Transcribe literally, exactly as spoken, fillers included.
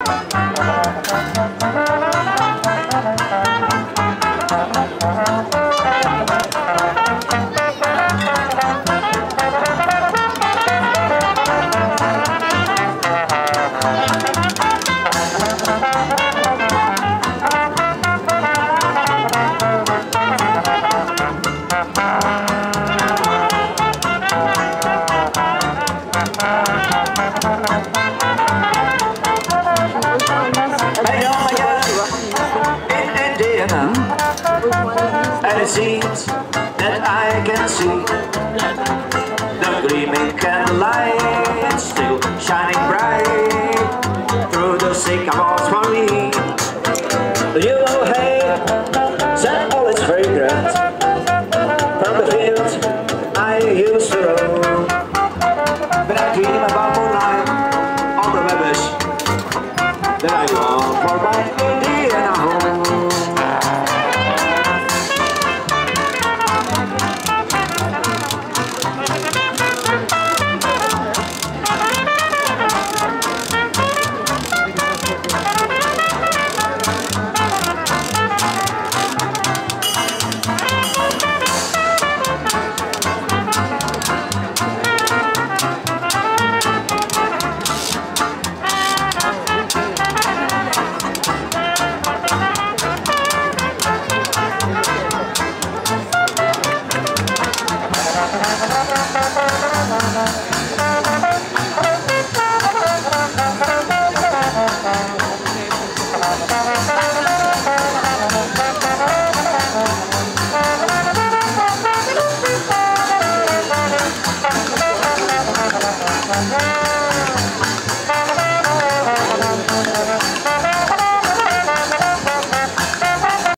And it seems that I can see the gleaming candlelight still shining bright through the sycamores for me. The yellow hay sent all its fragrance from the fields I used to roam. But I dream about moonlight on the rubbish that I long for my